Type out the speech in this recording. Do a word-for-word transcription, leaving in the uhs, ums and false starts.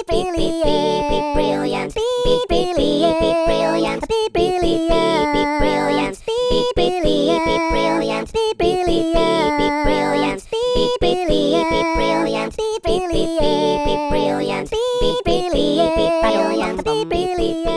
beep, beep, beep, beep, brilliant. Beep, beep, beep, beep, brilliant. Beep, beep, beep, beep, brilliant. Beep, beep, beep, beep, brilliant. Beep, beep, beep, beep, brilliant. Beep, beep, beep, beep, brilliant. Beep, beep, beep, beep, brilliant. Beep, beep, beep, beep, brilliant. Beep, beep, beep.